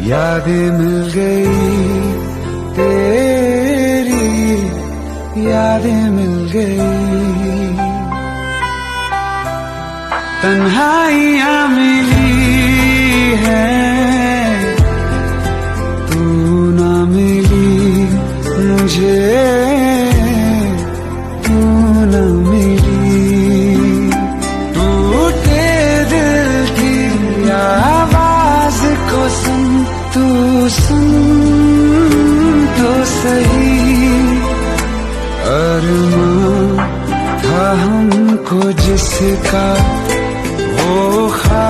यादें मिल गई तेरी, यादें मिल गई। तन्हाइयाँ मिली है, तू ना मिली मुझे, तू ना मिली। टूटे दिल की आवाज को सुन, तू सुन तो सही। अरमां था हमको जिसका, वो